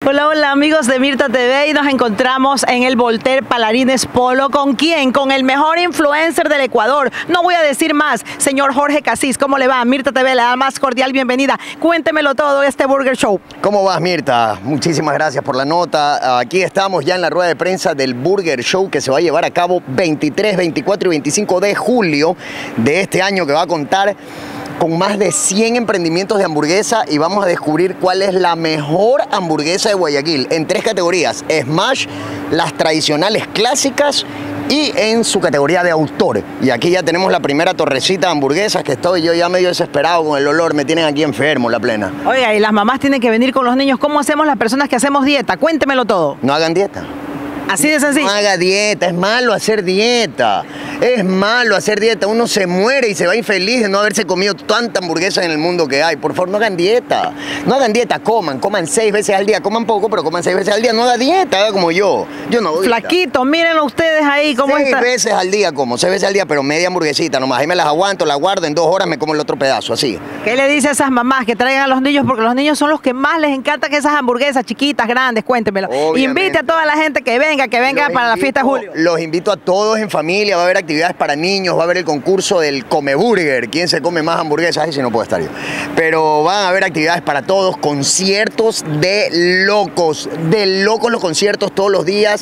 Hola, hola amigos de Mirta TV y nos encontramos en el Voltaire Palarines Polo. ¿Con quién? Con el mejor influencer del Ecuador. No voy a decir más. Señor Jorge Casís, ¿cómo le va? Mirta TV le da más cordial bienvenida. Cuéntemelo todo de este Burger Show. ¿Cómo vas, Mirta? Muchísimas gracias por la nota. Aquí estamos ya en la rueda de prensa del Burger Show que se va a llevar a cabo 23, 24 y 25 de julio de este año, que va a contar con más de 100 emprendimientos de hamburguesa y vamos a descubrir cuál es la mejor hamburguesa de Guayaquil en 3 categorías: Smash, las tradicionales clásicas y en su categoría de autor. Y aquí ya tenemos la primera torrecita de hamburguesas, que estoy yo ya medio desesperado con el olor, me tienen aquí enfermo, la plena. Oiga, y las mamás tienen que venir con los niños. ¿Cómo hacemos las personas que hacemos dieta? Cuéntemelo todo. No hagan dieta. Así de sencillo. No haga dieta, es malo hacer dieta. Es malo hacer dieta. Uno se muere y se va infeliz de no haberse comido tanta hamburguesa en el mundo que hay. Por favor, no hagan dieta. No hagan dieta, coman 6 veces al día. Coman poco, pero coman 6 veces al día. No haga dieta, haga como yo. Yo no hago dieta. Flaquito, mírenlo ustedes ahí cómo está. 6 veces al día como, 6 veces al día, pero media hamburguesita nomás. Ahí me las aguanto, las guardo, en 2 horas me como el otro pedazo, así. ¿Qué le dice a esas mamás que traigan a los niños? Porque los niños son los que más les encantan esas hamburguesas chiquitas, grandes. Cuéntemelo. Obviamente. Invite a toda la gente que venga para la fiesta de julio. Los invito a todos en familia. Va a haber actividades para niños, va a haber el concurso del Come Burger. ¿Quién se come más hamburguesas? Ay, si no puedo estar yo. Pero van a haber actividades para todos, conciertos de locos los conciertos todos los días.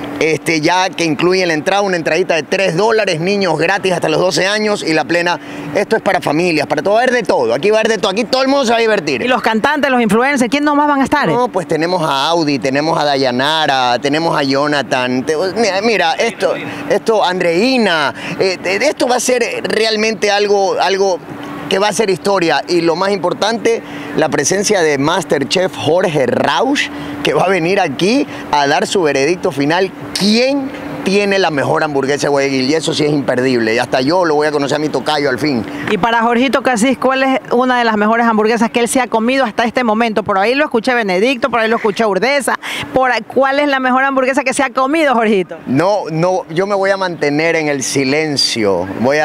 Ya que incluyen la entrada, una entradita de $3, niños gratis hasta los 12 años y la plena. Esto es para familias, para todo, va a haber de todo. Aquí va a haber de todo, aquí todo el mundo se va a divertir. ¿Y los cantantes, los influencers, quién nomás van a estar? No, pues tenemos a Audi, tenemos a Dayanara, tenemos a Jonathan. Mira, esto Andreina. Esto va a ser realmente algo que va a ser historia, y lo más importante, la presencia de Masterchef Jorge Rauch, que va a venir aquí a dar su veredicto final. ¿Quién tiene la mejor hamburguesa de Guayaquil? Y eso sí es imperdible, y hasta yo lo voy a conocer a mi tocayo al fin. Y para Jorgito Casís, ¿cuál es una de las mejores hamburguesas que él se ha comido hasta este momento? Por ahí lo escuché Benedicto, por ahí lo escuché Urdesa. ¿Cuál es la mejor hamburguesa que se ha comido, Jorgito? No, yo me voy a mantener en el silencio. Voy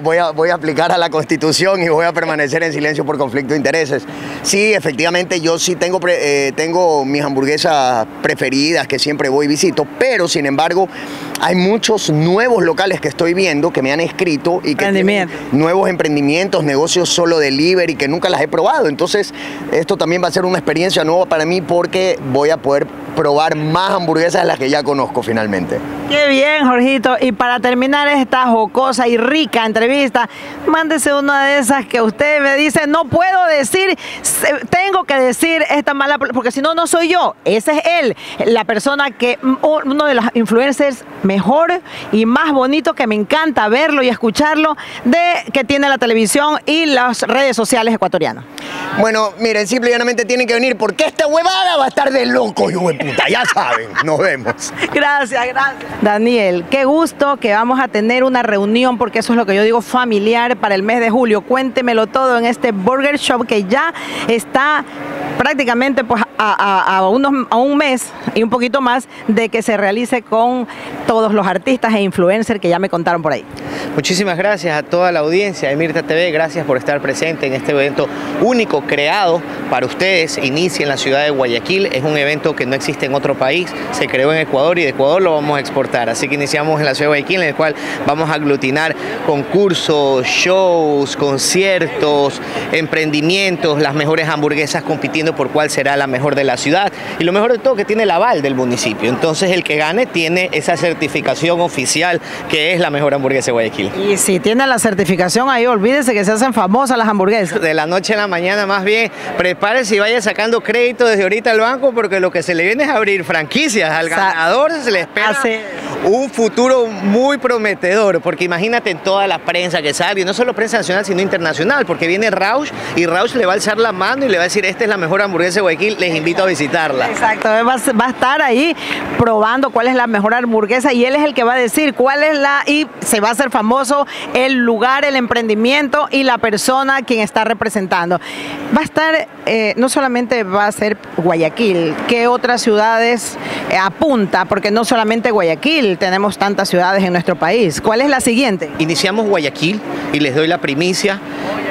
a aplicar a la Constitución y voy a permanecer en silencio por conflicto de intereses. Sí, efectivamente, yo sí tengo mis hamburguesas preferidas que siempre voy y visito, pero sin embargo hay muchos nuevos locales que estoy viendo que me han escrito y que tienen nuevos emprendimientos, negocios solo delivery que nunca las he probado. Entonces, esto también va a ser una experiencia nueva para mí porque voy a poder probar más hamburguesas de las que ya conozco finalmente. Qué bien, Jorgito. Y para terminar esta jocosa y rica entrevista, mándese una de esas que usted me dice, no puedo decir, tengo que decir esta mala, porque si no, no soy yo. Ese es él, la persona uno de los influencers mejor y más bonito, que me encanta verlo y escucharlo, que tiene la televisión y las redes sociales ecuatorianas. Bueno, miren, simple y llanamente tienen que venir porque esta huevada va a estar de loco, hijo de puta, ya saben. Nos vemos. Gracias. Daniel, qué gusto que vamos a tener una reunión, porque eso es lo que yo digo, familiar, para el mes de julio. Cuéntemelo todo en este Burger Shop que ya está prácticamente pues a un mes y un poquito más de que se realice con todos los artistas e influencers que ya me contaron por ahí. Muchísimas gracias a toda la audiencia de Mirta TV, gracias por estar presente en este evento único creado para ustedes. Inicia en la ciudad de Guayaquil, es un evento que no existe en otro país, se creó en Ecuador y de Ecuador lo vamos a exportar, así que iniciamos en la ciudad de Guayaquil, en el cual vamos a aglutinar concursos, shows, conciertos, emprendimientos, las mejores hamburguesas compitiendo por cuál será la mejor de la ciudad, y lo mejor de todo que tiene el aval del municipio. Entonces el que gane tiene esa certificación oficial que es la mejor hamburguesa de Guayaquil. Y si tiene la certificación ahí, olvídese que se hacen famosas las hamburguesas. De la noche a la mañana, más bien, prepárese y vaya sacando crédito desde ahorita al banco, porque lo que se le viene es abrir franquicias. Al ganador se le espera un futuro muy prometedor, porque imagínate en toda la prensa que sale, y no solo prensa nacional, sino internacional, porque viene Rauch y Rauch le va a alzar la mano y le va a decir, esta es la mejor hamburguesa de Guayaquil, les invito a visitarla. Exacto, va a estar ahí probando cuál es la mejor hamburguesa, y él es el que va a decir cuál es y se va a hacer famoso el lugar, el emprendimiento y la persona quien está representando. Va a estar, no solamente va a ser Guayaquil, ¿qué otras ciudades apunta? Porque no solamente Guayaquil, tenemos tantas ciudades en nuestro país. ¿Cuál es la siguiente? Iniciamos Guayaquil y les doy la primicia.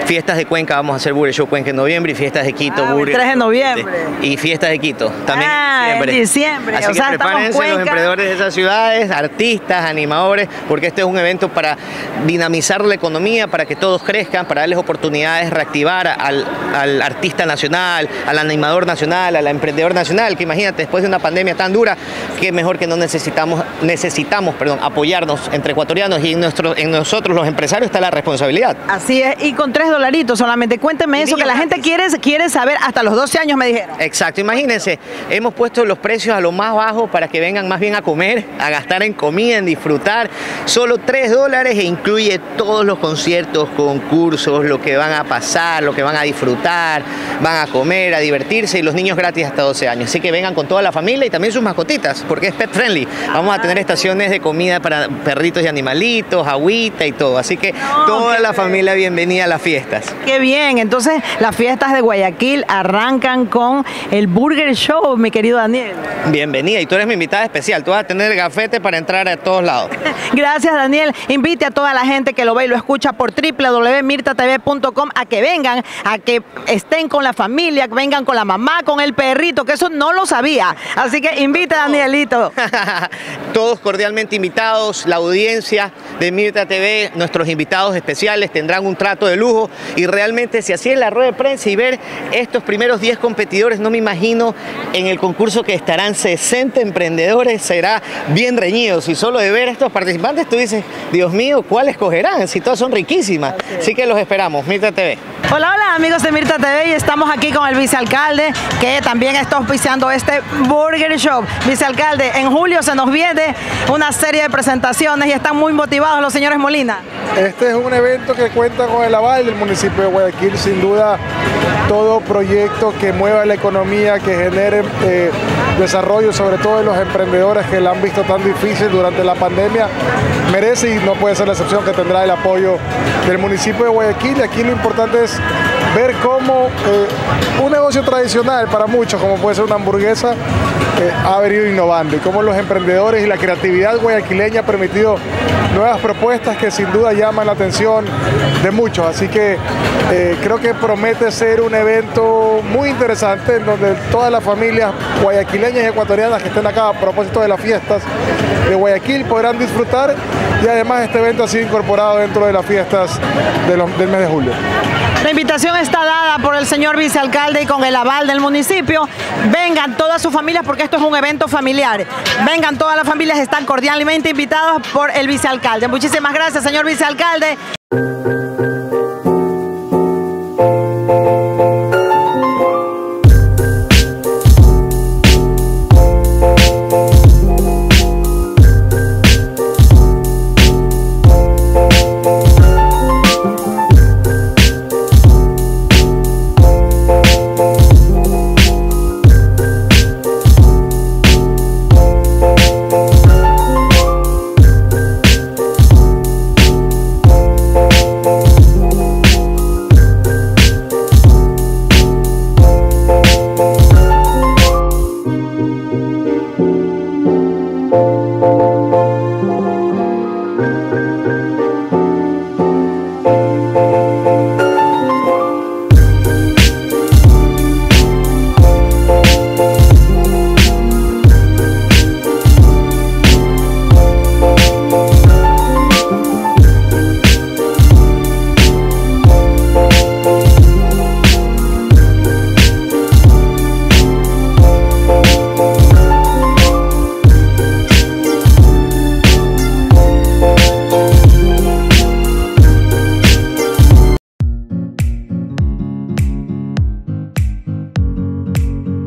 Fiestas de Cuenca, vamos a hacer Burger Show Cuenca en noviembre y Fiestas de Quito, Burger. 3 de noviembre. Y Fiestas de Quito, también en diciembre. Así que prepárense los emprendedores de esas ciudades, artistas, animadores, porque este es un evento para dinamizar la economía, para que todos crezcan, para darles oportunidades, reactivar al artista nacional, al animador nacional, al emprendedor nacional, que imagínate, después de una pandemia tan dura, que mejor que no necesitamos apoyarnos entre ecuatorianos, y en nosotros los empresarios está la responsabilidad. Así es, y con $3 solamente. Cuénteme eso, que la gente quiere saber, hasta los 12 años me dijeron. Exacto, imagínense, hemos puesto los precios a lo más bajo para que vengan más bien a comer, a gastar en comida, en disfrutar. Solo $3 e incluye todos los conciertos, concursos, lo que van a pasar, lo que van a disfrutar, van a comer, a divertirse, y los niños gratis hasta 12 años. Así que vengan con toda la familia y también sus mascotitas, porque es pet friendly. Vamos a tener estaciones de comida para perritos y animalitos, agüita y todo. Así que toda la familia bienvenida a las fiestas. Qué bien, entonces las fiestas de Guayaquil arrancan con el Burger Show, mi querido Daniel. Bienvenida, y tú eres mi invitada especial, tú vas a tener gafete para entrar a todos lados. Gracias, Daniel. Invite a toda la gente que lo ve y lo escucha por www.mirtatv.com a que vengan, a que estén con la familia, que vengan con la mamá, con el perrito, que eso no lo sabía. Así que invita a Danielito. Todos cordialmente invitados, la audiencia de Mirta TV, nuestros invitados especiales tendrán un trato de lujo, y realmente si así es la rueda de prensa y ver estos primeros 10 competidores, no me imagino en el concurso que estarán 60 emprendedores, será bien reñido. Si solo de ver a estos participantes tú dices, Dios mío, ¿cuál escogerán? Si todas son riquísimas. Así que los esperamos, Mirta TV. Hola, hola amigos de Mirta TV, y estamos aquí con el vicealcalde que también está auspiciando este Burger Show. Vicealcalde, en julio se nos viene una serie de presentaciones y están muy motivados los señores Molina. Este es un evento que cuenta con el aval del municipio de Guayaquil. Sin duda, todo proyecto que mueva la economía, que genere desarrollo, sobre todo de los emprendedores que la han visto tan difícil durante la pandemia, merece, y no puede ser la excepción, que tendrá el apoyo del municipio de Guayaquil. Y aquí lo importante es ver cómo un negocio tradicional para muchos, como puede ser una hamburguesa, ha venido innovando, y cómo los emprendedores y la creatividad guayaquileña ha permitido nuevas propuestas que sin duda llaman la atención de muchos. Así que creo que promete ser un evento muy interesante, en donde todas las familias guayaquileñas y ecuatorianas que estén acá a propósito de las fiestas de Guayaquil podrán disfrutar, y además este evento ha sido incorporado dentro de las fiestas del mes de julio. La invitación está dada por el señor vicealcalde y con el aval del municipio. Vengan todas sus familias, porque esto es un evento familiar. Vengan todas las familias, están cordialmente invitados por el vicealcalde. Muchísimas gracias, señor vicealcalde.